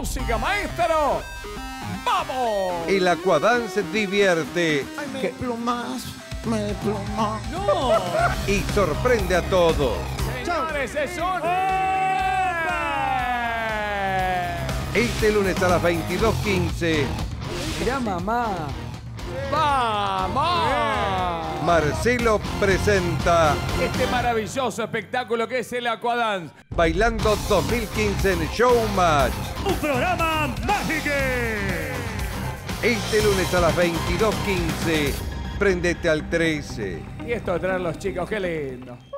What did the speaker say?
música, maestro. ¡Vamos! El Aquadance divierte Ay, me desplumas, me desplumas. ¡No! y sorprende a todos. Señores, es un... Este lunes a las 22:15, Mirá, mamá. ¡Vamos! Marcelo presenta Este maravilloso espectáculo que es el Aquadance. Bailando 2015 en Showmatch. ¡Un programa mágico! Este lunes a las 22:15, prendete al 13. Y esto de traer los chicos, qué lindo.